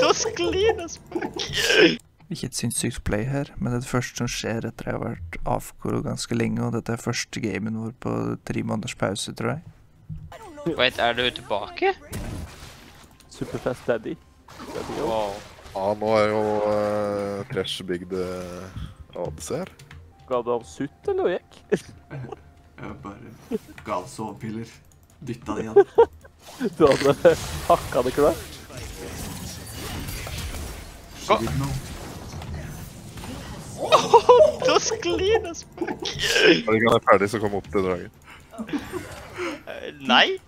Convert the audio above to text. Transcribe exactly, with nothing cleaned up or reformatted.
Da sklir det spøk. Ikke et sinnssykt play her, men det er det første som skjer etter jeg har vært avkåret ganske lenge, og dette er første gamen vår på tre måneders pause, tror jeg. Wait, er du tilbake? Superfast daddy. daddy Wow. Ja, nå er jo uh, Trash bygd uh, A D C her. Ga du av sutt, eller gikk? Jeg bare ga sovepiller. Dytta det igjen. Du hadde hakka det klart? She didn't know. Da sklir det spøk. Når den er ferdig, så kom opp til dragen. Nei.